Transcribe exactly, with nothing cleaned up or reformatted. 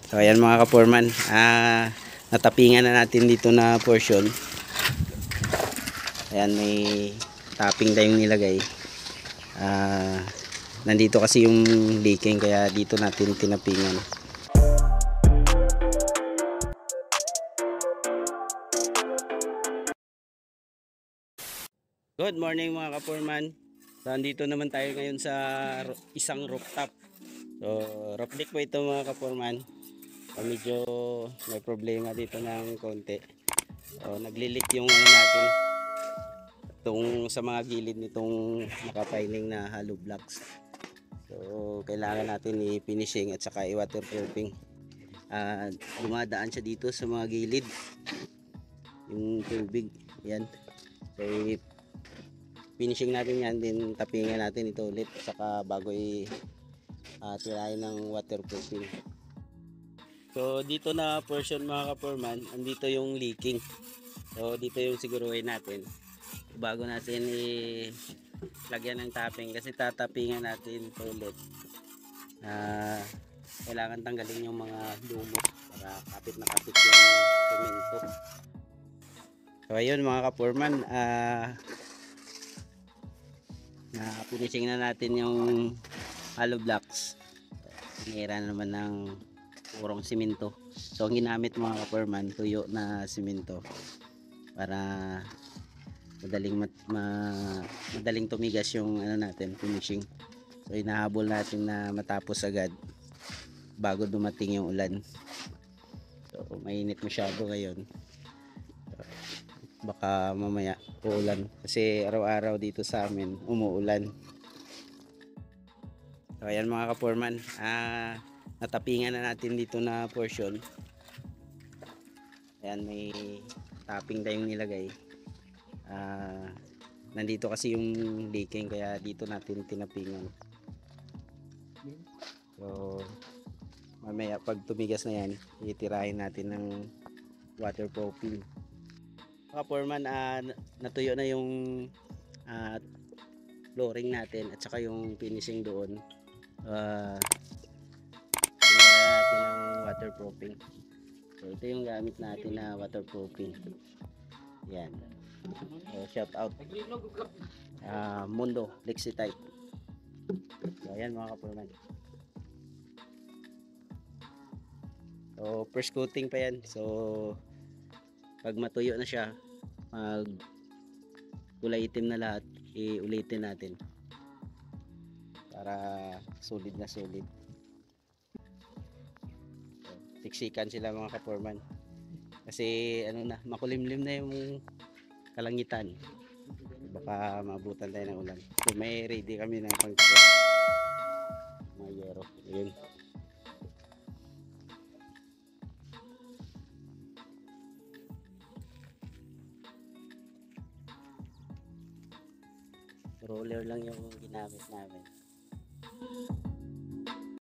So ayan mga kaporman, ah, natapingan na natin dito na portion. Ayan, may topping tayong nilagay. Ah, nandito kasi yung leaking kaya dito natin tinapingan. Good morning mga kaporman. So andito naman tayo ngayon sa isang rooftop. So roof deck po ito mga kaporman. So, medyo may problema dito ng konti. So naglilik yung ano natin, itong sa mga gilid nitong nakapiling na hollow blocks. So kailangan natin i-finishing at saka i-waterproofing. Uh, dumadaan siya dito sa mga gilid yung tubig. Yan. So finishing natin yan, din tapingan natin ito ulit saka bago i uh, tirahin ng waterproofing. So dito na portion mga kaporman, andito yung leaking. So dito yung siguruhin natin bago natin i-lagyan ng tapping, kasi tatapingan natin ito ulit. Uh, kailangan tanggalin yung mga lumot para kapit na kapit yung semento. So ayun mga kaporman, uh, na finishing na natin yung hollow blocks. Hinira na naman ng purong simento. So ang ginamit mga kaporman, tuyo na simento para madaling mat, ma, madaling tumigas yung ano natin, finishing. So inahabol natin na matapos agad bago dumating yung ulan. So mainit masyado ngayon. So, baka mamaya uulan kasi araw-araw dito sa amin umuulan. So ayan mga kaporman, ah, natapingan na natin dito na portion. Ayan, may topping tayong nilagay. Ah, nandito kasi yung leaking kaya dito natin tinapingan. So mamaya pag tumigas na yan, itirahin natin ng waterproofing. Kaporman, uh, natuyo na yung uh, flooring natin at saka yung finishing doon. Uh, Pinira natin ng waterproofing. So ito yung gamit natin na waterproofing. Yan. So shout out uh, Mundo Lexitite. So ayan mga kaporman. So first coating pa yan. So pag matuyo na siya, mag kulay itim na lahat, iulitin natin para solid na solid. So, siksikan sila mga kaporman kasi ano na, makulimlim na yung kalangitan, baka maabutan tayo ng ulan. So may ready kami ng pang mga yero. Yun. Roller lang yung ginamit namin.